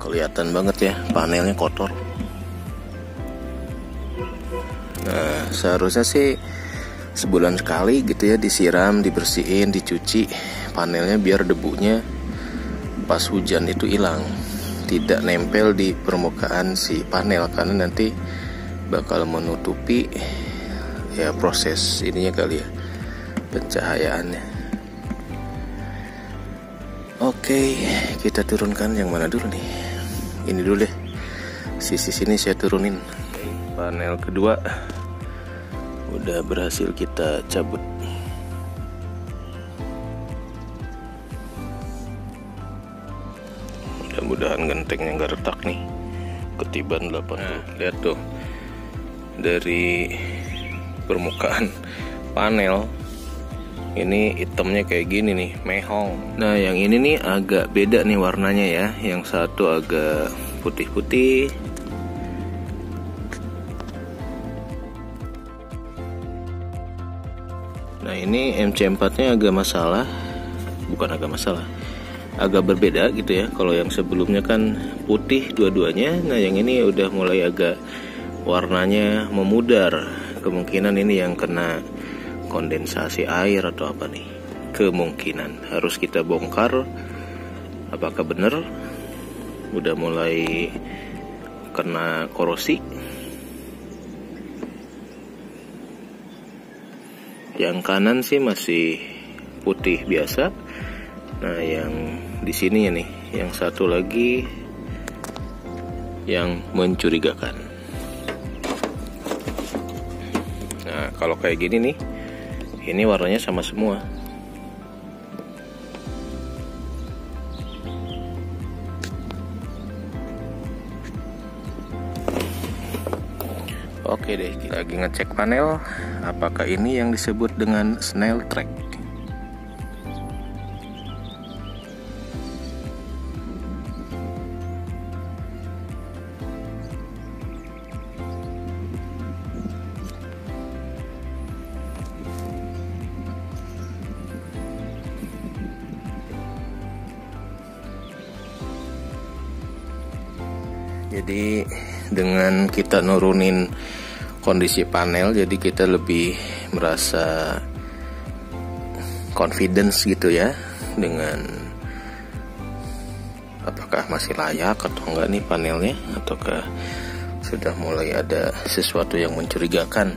kelihatan banget ya panelnya kotor. Nah, seharusnya sih sebulan sekali gitu ya disiram, dibersihin, dicuci panelnya biar debunya pas hujan itu hilang, tidak nempel di permukaan si panel, karena nanti bakal menutupi ya proses ininya kali ya, pencahayaannya. Oke, kita turunkan yang mana dulu nih? Ini dulu deh, sisi sini saya turunin. Panel kedua udah berhasil kita cabut. Mudah-mudahan gentengnya nggak retak nih, ketiban 80. Nah, lihat tuh, dari permukaan panel ini hitamnya kayak gini nih, mehong. Nah, yang ini nih agak beda nih warnanya ya. Yang satu agak putih-putih. Nah, ini MC4-nya agak masalah. Bukan agak masalah, agak berbeda gitu ya. Kalau yang sebelumnya kan putih dua-duanya. Nah, yang ini udah mulai agak warnanya memudar. Kemungkinan ini yang kena kondensasi air atau apa nih, kemungkinan harus kita bongkar. Apakah bener udah mulai kena korosi? Yang kanan sih masih putih biasa. Nah, yang di sini nih, yang satu lagi yang mencurigakan. Nah, kalau kayak gini nih, ini warnanya sama semua. Oke deh, kita lagi ngecek panel. Apakah ini yang disebut dengan snail track? Jadi dengan kita nurunin kondisi panel, jadi kita lebih merasa confidence gitu ya, dengan apakah masih layak atau enggak nih panelnya, ataukah sudah mulai ada sesuatu yang mencurigakan.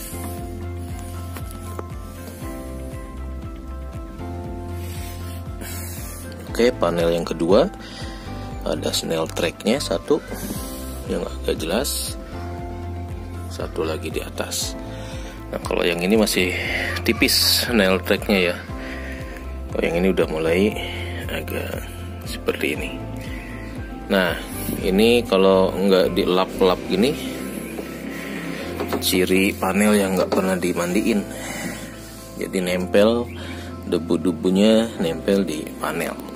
Oke, panel yang kedua ada snail tracknya satu yang agak jelas, satu lagi di atas. Nah, kalau yang ini masih tipis snail tracknya ya. Kalau yang ini udah mulai agak seperti ini. Nah, ini kalau nggak dilap-lap gini, ciri panel yang nggak pernah dimandiin. Jadi nempel, debu-debunya nempel di panel.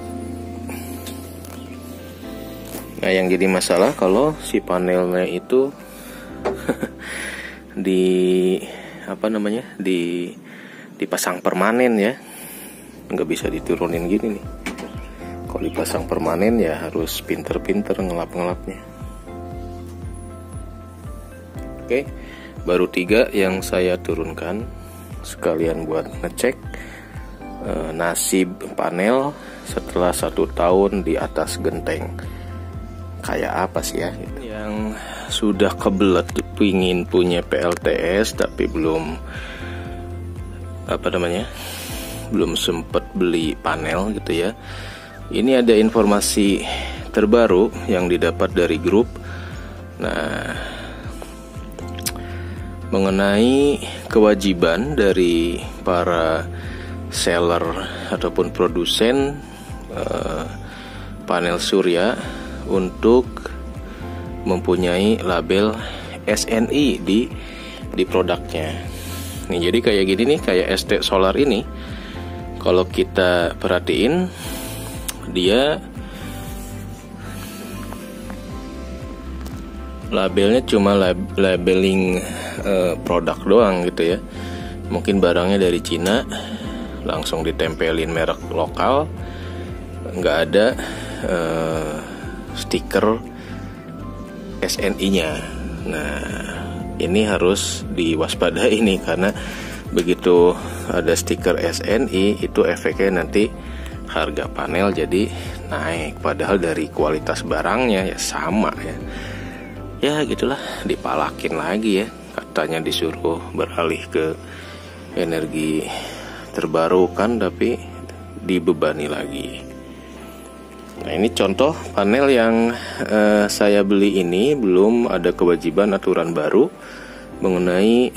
Nah, yang jadi masalah kalau si panelnya itu dipasang permanen ya, nggak bisa diturunin gini nih. Kalau dipasang permanen ya harus pinter-pinter ngelap-ngelapnya. Oke, baru 3 yang saya turunkan sekalian buat ngecek nasib panel setelah 1 tahun di atas genteng. Kayak apa sih ya? Yang sudah kebelet pingin punya PLTS tapi belum belum sempet beli panel gitu ya. Ini ada informasi terbaru yang didapat dari grup. Nah, mengenai kewajiban dari para seller ataupun produsen panel surya untuk mempunyai label SNI di produknya. Nih, jadi kayak gini nih, kayak ST Solar ini, kalau kita perhatiin dia labelnya cuma labeling produk doang gitu ya. Mungkin barangnya dari Cina, langsung ditempelin merek lokal, nggak ada stiker SNI-nya. Nah, ini harus diwaspadai nih, karena begitu ada stiker SNI itu efeknya nanti harga panel jadi naik, padahal dari kualitas barangnya ya sama ya. Ya gitulah, dipalakin lagi ya. Katanya disuruh beralih ke energi terbarukan, tapi dibebani lagi. Nah, ini contoh panel yang saya beli ini. Belum ada kewajiban aturan baru mengenai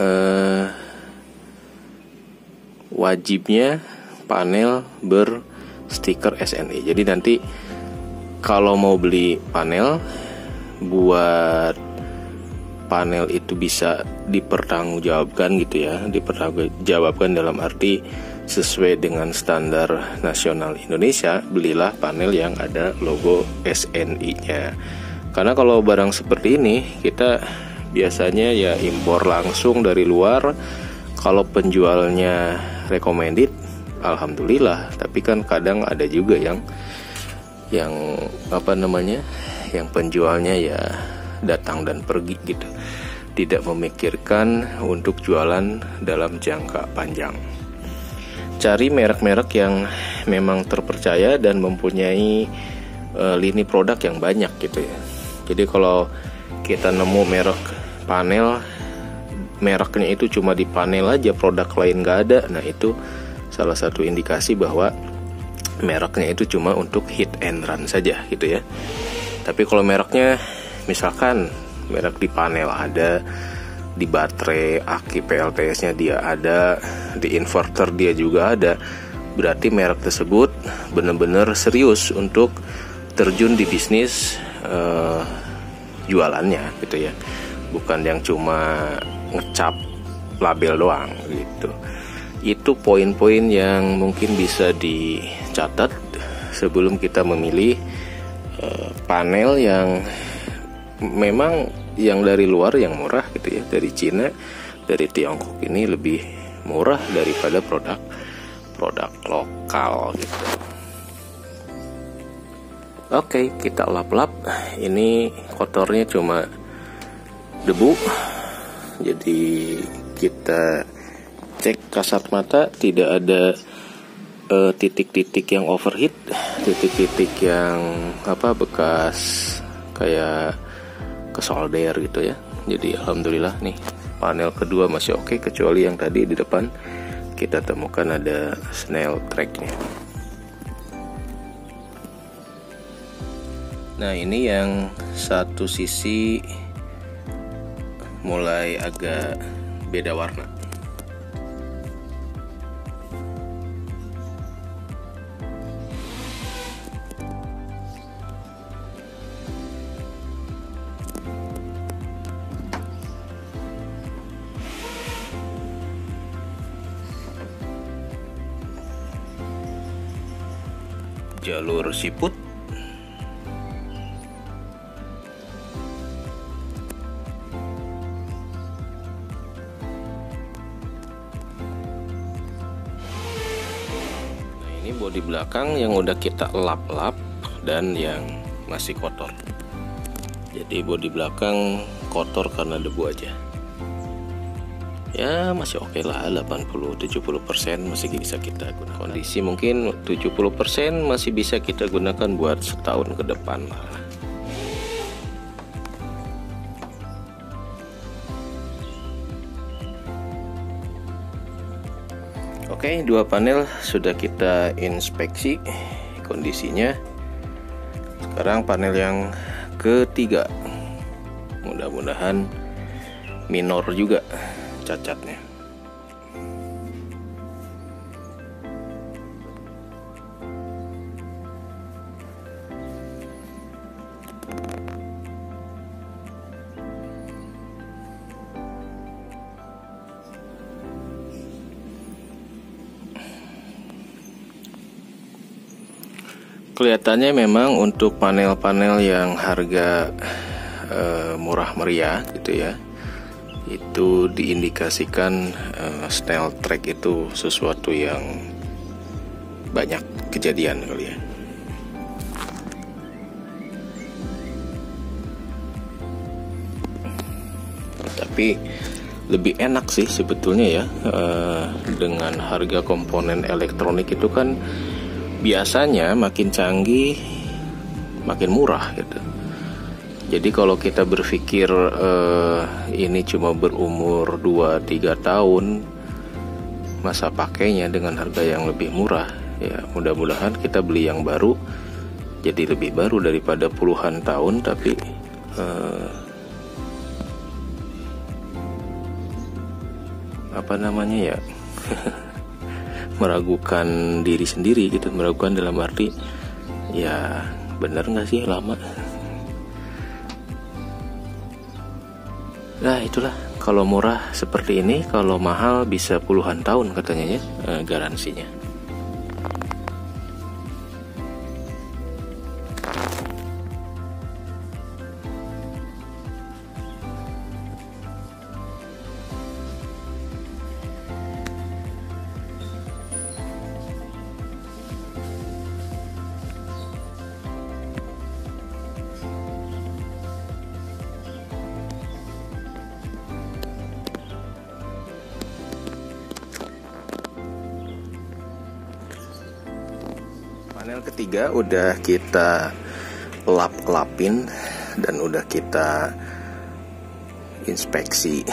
wajibnya panel berstiker SNI. Jadi nanti kalau mau beli panel, buat panel itu bisa dipertanggungjawabkan gitu ya. Dipertanggungjawabkan dalam arti sesuai dengan standar nasional Indonesia, belilah panel yang ada logo SNI-nya. Karena kalau barang seperti ini kita biasanya ya impor langsung dari luar. Kalau penjualnya recommended, alhamdulillah. Tapi kan kadang ada juga yang yang penjualnya ya datang dan pergi gitu, tidak memikirkan untuk jualan dalam jangka panjang. Cari merek-merek yang memang terpercaya dan mempunyai lini produk yang banyak gitu ya. Jadi kalau kita nemu merek panel, mereknya itu cuma di panel aja, produk lain gak ada, nah itu salah satu indikasi bahwa mereknya itu cuma untuk hit and run saja gitu ya. Tapi kalau mereknya misalkan merek di panel ada, di baterai, aki PLTS-nya dia ada, di inverter dia juga ada, berarti merek tersebut benar-benar serius untuk terjun di bisnis jualannya gitu ya. Bukan yang cuma ngecap label doang gitu. Itu poin-poin yang mungkin bisa dicatat sebelum kita memilih panel yang memang yang dari luar yang murah gitu ya. Dari Cina, dari Tiongkok ini lebih murah daripada produk lokal gitu. Oke, kita lap-lap. Ini kotornya cuma debu. Jadi kita cek kasat mata, tidak ada titik-titik yang overheat, titik-titik yang bekas kayak kesolder gitu ya. Jadi alhamdulillah nih panel kedua masih oke, kecuali yang tadi di depan kita temukan ada snail tracknya. Nah, ini yang satu sisi mulai agak beda warna. Jalur siput, nah ini bodi belakang yang udah kita lap-lap dan yang masih kotor. Jadi bodi belakang kotor karena debu aja. Ya masih oke lah, 80-70% masih bisa kita gunakan. Kondisi mungkin 70% masih bisa kita gunakan buat setahun ke depan lah. Oke, dua panel sudah kita inspeksi kondisinya. Sekarang panel yang ketiga, mudah-mudahan minor juga cacatnya. Kelihatannya memang untuk panel-panel yang harga murah meriah gitu ya, itu diindikasikan snail track itu sesuatu yang banyak kejadian kali ya. tapi lebih enak sih sebetulnya ya. Dengan harga komponen elektronik itu kan biasanya makin canggih makin murah gitu. Jadi kalau kita berpikir ini cuma berumur 2-3 tahun masa pakainya dengan harga yang lebih murah, ya mudah-mudahan kita beli yang baru jadi lebih baru daripada puluhan tahun tapi apa namanya ya meragukan diri sendiri gitu, meragukan dalam arti ya benar nggak sih lama. Nah itulah, kalau murah seperti ini, kalau mahal bisa puluhan tahun katanya ya garansinya. Panel ketiga udah kita lap-lapin dan udah kita inspeksi.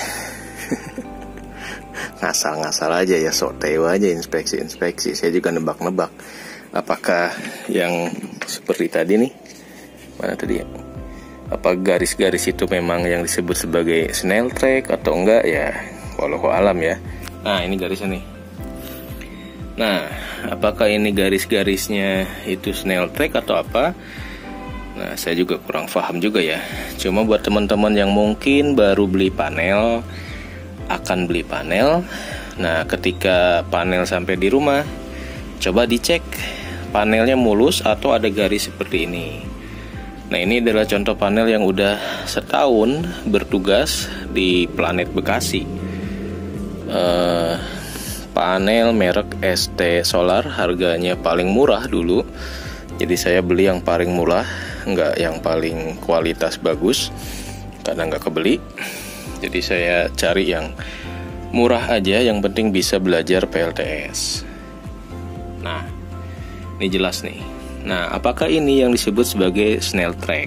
Ngasal-ngasal aja ya, sok teo aja inspeksi. Saya juga nebak-nebak apakah yang seperti tadi nih, mana tadi ya, apa garis-garis itu memang yang disebut sebagai snail track atau enggak ya, wallahu alam ya. Nah ini garisnya nih. Nah, apakah ini garis-garisnya itu snail track atau apa? Nah, saya juga kurang paham juga ya. Cuma buat teman-teman yang mungkin baru beli panel, akan beli panel. Nah, ketika panel sampai di rumah, coba dicek panelnya mulus atau ada garis seperti ini. Nah, ini adalah contoh panel yang udah setahun bertugas di Planet Bekasi. Panel merek ST Solar, harganya paling murah dulu. Jadi saya beli yang paling murah, nggak yang paling kualitas bagus, karena nggak kebeli. Jadi saya cari yang murah aja, yang penting bisa belajar PLTS. Nah, ini jelas nih. Nah, apakah ini yang disebut sebagai snail track?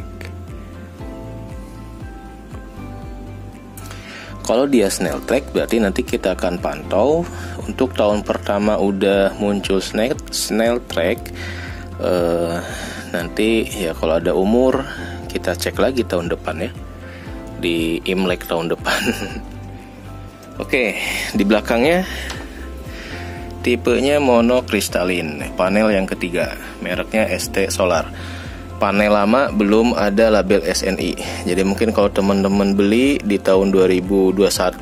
Kalau dia snail track berarti nanti kita akan pantau untuk tahun pertama udah muncul snail track. Nanti ya kalau ada umur kita cek lagi tahun depan ya, di Imlek tahun depan. Oke, di belakangnya tipenya monokristalin, panel yang ketiga, mereknya ST Solar. Panel lama belum ada label SNI. Jadi mungkin kalau teman-teman beli di tahun 2021,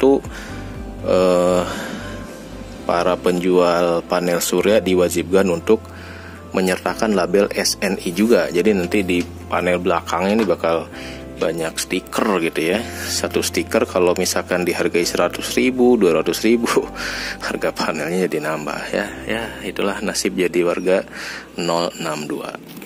para penjual panel surya diwajibkan untuk menyertakan label SNI juga. Jadi nanti di panel belakangnya ini bakal banyak stiker gitu ya. Satu stiker kalau misalkan dihargai 100.000, 200.000, harga panelnya jadi nambah ya. Ya itulah nasib jadi warga 062.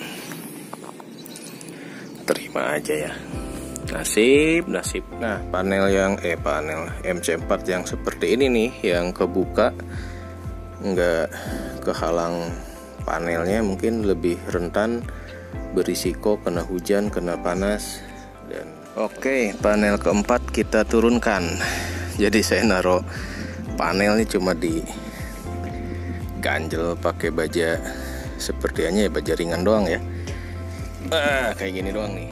Terima aja ya, nasib. Nah, panel MC4 yang seperti ini nih, yang kebuka nggak kehalang panelnya, mungkin lebih rentan berisiko kena hujan, kena panas. Dan oke, panel keempat kita turunkan. Jadi saya naruh panelnya cuma di ganjel pakai baja sepertinya ya, baja ringan doang ya. Kayak gini doang nih.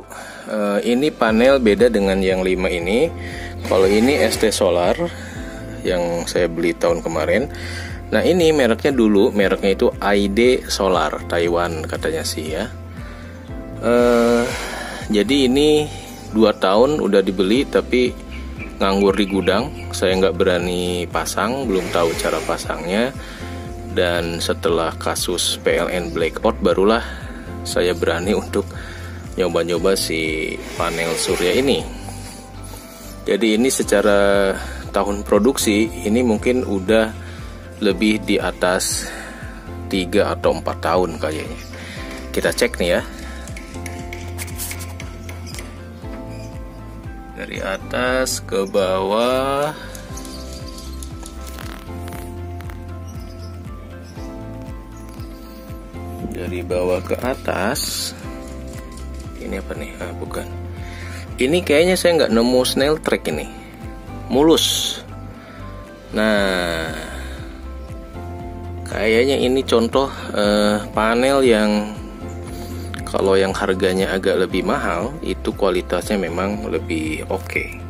ini panel beda dengan yang 5 ini. Kalau ini ST Solar yang saya beli tahun kemarin. Nah ini mereknya itu ID Solar Taiwan katanya sih ya. Jadi ini 2 tahun udah dibeli tapi nganggur di gudang. Saya nggak berani pasang, belum tahu cara pasangnya. Dan setelah kasus PLN blackout barulah saya berani untuk nyoba-nyoba si panel surya ini. Jadi ini secara tahun produksi ini mungkin udah lebih di atas 3 atau 4 tahun kayaknya. Kita cek nih ya. Dari atas ke bawah. Dari bawah ke atas. Ini apa nih? Bukan. Ini kayaknya saya nggak nemu snail track ini. Mulus. Nah, kayaknya ini contoh panel yang kalau yang harganya agak lebih mahal itu kualitasnya memang lebih oke.